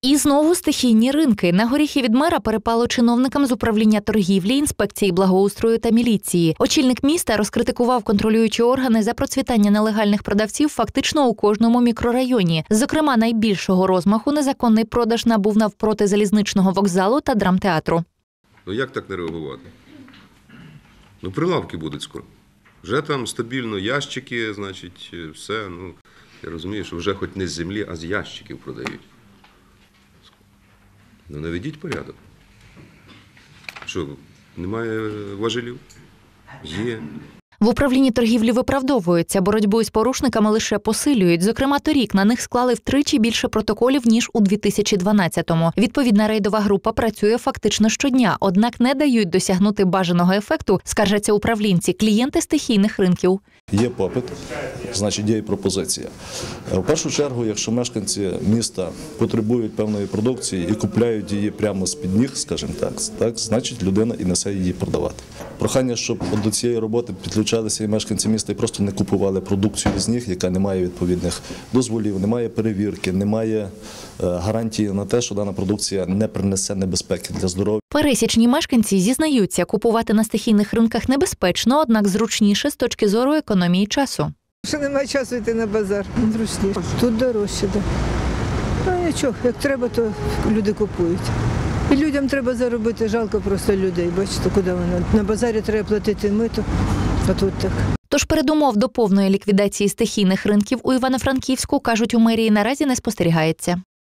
І знову стихійні ринки. На горіхи від мера перепало чиновникам з управління торгівлі, інспекції благоустрою та міліції. Очільник міста розкритикував контролюючі органи за процвітання нелегальних продавців фактично у кожному мікрорайоні. Зокрема, найбільшого розмаху незаконний продаж набув навпроти залізничного вокзалу та драмтеатру. Як так не реагувати? Прилавки будуть скоро. Вже там стабільно ящики, значить, все. Я розумію, що вже хоч не з землі, а з ящиків продають. Наведіть порядок. Що, немає важелів? Є. В управлінні торгівлі виправдовуються, боротьбу із порушниками лише посилюють. Зокрема, торік на них склали втричі більше протоколів, ніж у 2012-му. Відповідна рейдова група працює фактично щодня, однак не дають досягнути бажаного ефекту, скаржаться управлінці, клієнти стихійних ринків. Є попит, значить є і пропозиція. В першу чергу, якщо мешканці міста потребують певної продукції і купляють її прямо з-під ніг, скажімо так, значить людина і несе її продавати. Прохання, щоб до цієї роботи підключалися і мешканці міста і просто не купували продукцію з ніг, яка не має відповідних дозволів, немає перевірки, немає гарантії на те, що дана продукція не принесе небезпеки для здоров'я. Пересічні мешканці зізнаються, купувати на стихійних ринках небезпечно, однак зручніше з точки зору економії часу. Що немає часу йти на базар, зручніше. Тут дорожче, так. Ну нічого, як треба, то люди купують. І людям треба заробити, жалко просто людей, бачите, куди воно. На базарі треба платити мито, а тут так. Тож передумов до повної ліквідації стихійних ринків у Івано-Франківську, кажуть у мерії, наразі не спостерігається.